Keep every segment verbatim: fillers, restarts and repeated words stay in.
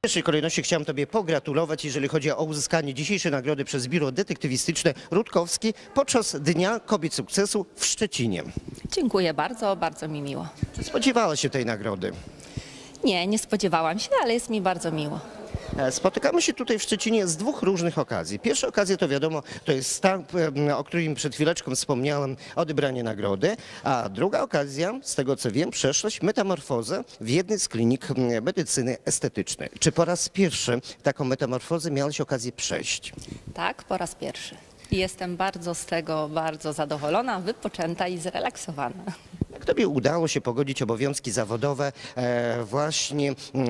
W pierwszej kolejności chciałem Tobie pogratulować, jeżeli chodzi o uzyskanie dzisiejszej nagrody przez Biuro Detektywistyczne Rutkowski podczas Dnia Kobiet Sukcesu w Szczecinie. Dziękuję bardzo, bardzo mi miło. Czy spodziewałaś się tej nagrody? Nie, nie spodziewałam się, ale jest mi bardzo miło. Spotykamy się tutaj w Szczecinie z dwóch różnych okazji. Pierwsza okazja to wiadomo, to jest stamp, o którym przed chwileczką wspomniałem, odebranie nagrody, a druga okazja, z tego co wiem, przeszłaś metamorfozę w jednej z klinik medycyny estetycznej. Czy po raz pierwszy taką metamorfozę miałaś okazję przejść? Tak, po raz pierwszy. I jestem bardzo z tego bardzo zadowolona, wypoczęta i zrelaksowana. Jak Tobie udało się pogodzić obowiązki zawodowe e, właśnie e,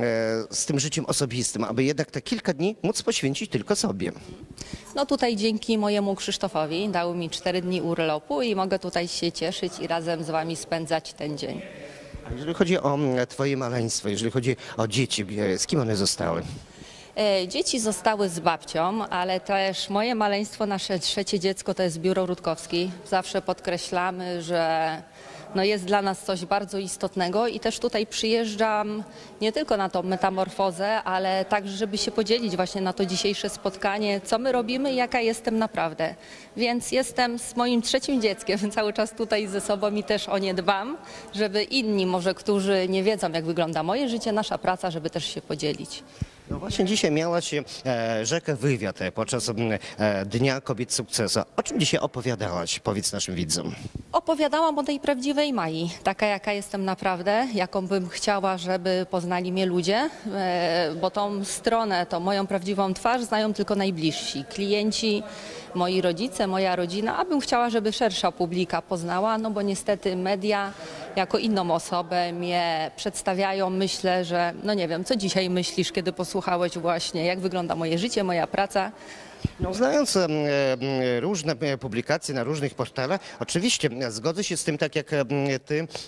z tym życiem osobistym, aby jednak te kilka dni móc poświęcić tylko sobie? No tutaj dzięki mojemu Krzysztofowi dał mi cztery dni urlopu i mogę tutaj się cieszyć i razem z Wami spędzać ten dzień. A jeżeli chodzi o Twoje maleństwo, jeżeli chodzi o dzieci, e, z kim one zostały? Dzieci zostały z babcią, ale też moje maleństwo, nasze trzecie dziecko to jest Biuro Rutkowski. Zawsze podkreślamy, że no jest dla nas coś bardzo istotnego i też tutaj przyjeżdżam nie tylko na tą metamorfozę, ale także, żeby się podzielić właśnie na to dzisiejsze spotkanie, co my robimy i jaka jestem naprawdę. Więc jestem z moim trzecim dzieckiem cały czas tutaj ze sobą i też o nie dbam, żeby inni może, którzy nie wiedzą, jak wygląda moje życie, nasza praca, żeby też się podzielić. No właśnie dzisiaj miałaś e, rzekę wywiad e, podczas e, Dnia Kobiet Sukcesu. O czym dzisiaj opowiadałaś? Powiedz naszym widzom. Opowiadałam o tej prawdziwej Mai, taka jaka jestem naprawdę, jaką bym chciała, żeby poznali mnie ludzie, e, bo tą stronę, tą moją prawdziwą twarz znają tylko najbliżsi, klienci, moi rodzice, moja rodzina, a bym chciała, żeby szersza publika poznała, no bo niestety media jako inną osobę mnie przedstawiają. Myślę, że no nie wiem, co dzisiaj myślisz, kiedy posłuchałeś właśnie, jak wygląda moje życie, moja praca? No, znając e, różne publikacje na różnych portalach, oczywiście zgodzę się z tym, tak jak ty e,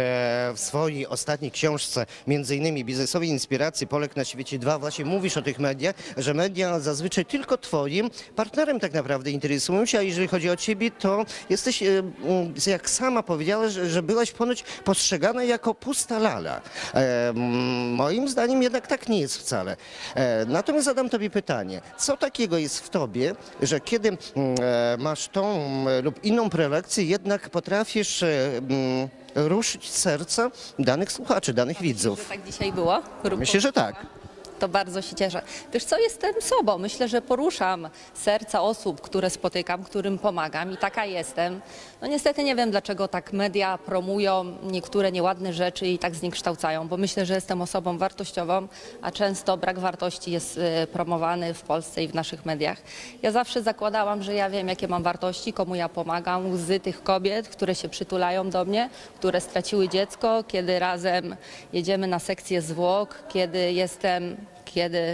w swojej ostatniej książce, między innymi Biznesowej Inspiracji Polek na świecie dwa, właśnie mówisz o tych mediach, że media zazwyczaj tylko twoim partnerem tak naprawdę interesują się, a jeżeli chodzi o ciebie, to jesteś, e, jak sama powiedziałaś, że, że byłaś ponoć postrzegana jako pusta lala. E, moim zdaniem jednak tak nie jest wcale. E, natomiast zadam tobie pytanie, co takiego jest w tobie, że kiedy e, masz tą lub inną prelekcję, jednak potrafisz e, m, ruszyć serca danych słuchaczy, danych widzów? Że tak dzisiaj było? Myślę, że tak. To bardzo się cieszę. Wiesz co, jestem sobą. Myślę, że poruszam serca osób, które spotykam, którym pomagam i taka jestem. No niestety nie wiem, dlaczego tak media promują niektóre nieładne rzeczy i tak zniekształcają, bo myślę, że jestem osobą wartościową, a często brak wartości jest promowany w Polsce i w naszych mediach. Ja zawsze zakładałam, że ja wiem, jakie mam wartości, komu ja pomagam, łzy tych kobiet, które się przytulają do mnie, które straciły dziecko, kiedy razem jedziemy na sekcję zwłok, kiedy jestem kiedy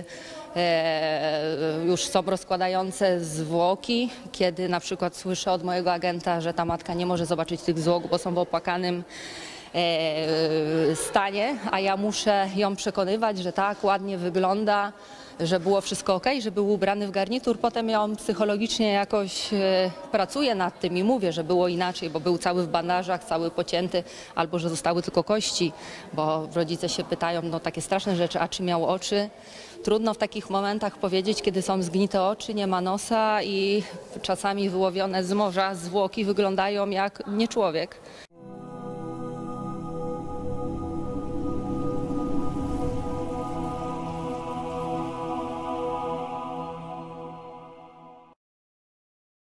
e, już są rozkładające zwłoki, kiedy na przykład słyszę od mojego agenta, że ta matka nie może zobaczyć tych zwłok, bo są w opłakanym e, stanie, a ja muszę ją przekonywać, że tak, ładnie wygląda, że było wszystko ok, że był ubrany w garnitur. Potem ją psychologicznie jakoś e, pracuję nad tym i mówię, że było inaczej, bo był cały w bandażach, cały pocięty, albo że zostały tylko kości, bo rodzice się pytają, no takie straszne rzeczy, a czy miał oczy? Trudno w takich momentach powiedzieć, kiedy są zgnite oczy, nie ma nosa i czasami wyłowione z morza zwłoki wyglądają jak nie człowiek.